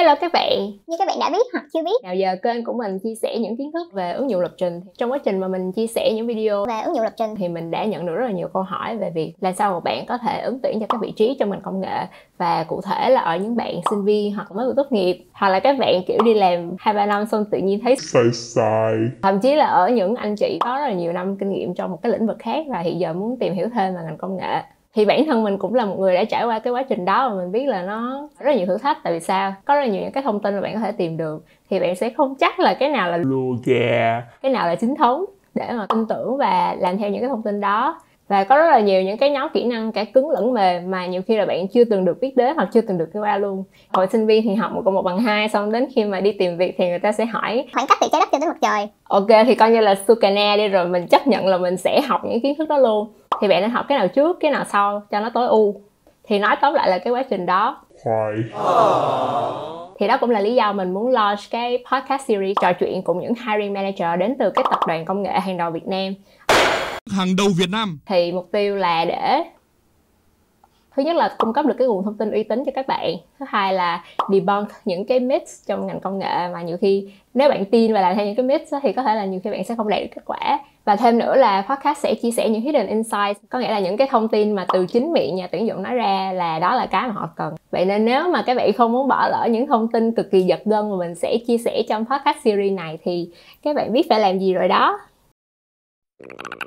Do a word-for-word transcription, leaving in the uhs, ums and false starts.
Hello các bạn. Như các bạn đã biết hoặc chưa biết, Nào giờ kênh của mình chia sẻ những kiến thức về ứng dụng lập trình. Trong quá trình mà mình chia sẻ những video về ứng dụng lập trình thì mình đã nhận được rất là nhiều câu hỏi về việc làm sao một bạn có thể ứng tuyển cho các vị trí trong ngành công nghệ, và cụ thể là ở những bạn sinh viên hoặc mới vừa tốt nghiệp, hoặc là các bạn kiểu đi làm hai ba năm xong tự nhiên thấy sai sai, thậm chí là ở những anh chị có rất là nhiều năm kinh nghiệm trong một cái lĩnh vực khác và hiện giờ muốn tìm hiểu thêm về ngành công nghệ. Thì bản thân mình cũng là một người đã trải qua cái quá trình đó, và mình biết là nó rất là nhiều thử thách. Tại vì sao? Có rất là nhiều những cái thông tin mà bạn có thể tìm được, thì bạn sẽ không chắc là cái nào là Luga, cái nào là chính thống để mà tin tưởng và làm theo những cái thông tin đó. Và có rất là nhiều những cái nhóm kỹ năng cả cứng lẫn mềm mà nhiều khi là bạn chưa từng được biết đến hoặc chưa từng được nghe qua luôn. Hồi sinh viên thì học một cộng một bằng hai, xong đến khi mà đi tìm việc thì người ta sẽ hỏi khoảng cách từ trái đất cho tới mặt trời. Ok, thì coi như là Sukana đi, rồi mình chấp nhận là mình sẽ học những kiến thức đó luôn. Thì bạn nên học cái nào trước, cái nào sau cho nó tối ưu. Thì nói tóm lại là cái quá trình đó. khoai. Thì đó cũng là lý do mình muốn launch cái podcast series trò chuyện cùng những hiring manager đến từ các tập đoàn công nghệ hàng đầu Việt Nam. Hàng đầu Việt Nam. Thì mục tiêu là để thứ nhất là cung cấp được cái nguồn thông tin uy tín cho các bạn. Thứ hai là debunk những cái myths trong ngành công nghệ mà nhiều khi nếu bạn tin và làm theo những cái myths thì có thể là nhiều khi bạn sẽ không đạt được kết quả. Và thêm nữa là podcast sẽ chia sẻ những hidden insights, có nghĩa là những cái thông tin mà từ chính miệng nhà tuyển dụng nói ra là đó là cái mà họ cần. Vậy nên nếu mà các bạn không muốn bỏ lỡ những thông tin cực kỳ giật gân mà mình sẽ chia sẻ trong podcast series này thì các bạn biết phải làm gì rồi đó.